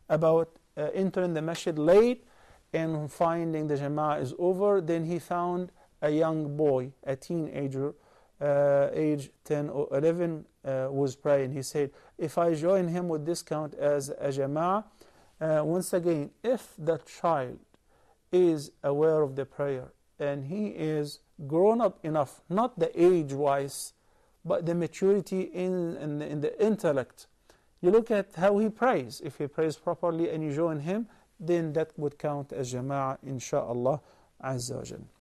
about entering the masjid late and finding the jama'ah is over. Then he found a young boy, a teenager, age 10 or 11, was praying. He said, if I join him, would this count as a jama'ah? Once again, if the child is aware of the prayer and he is grown up enough, not the age-wise, but the maturity in the intellect, you look at how he prays. If he prays properly and you join him, then that would count as jama'ah, insha'Allah azza wa jal.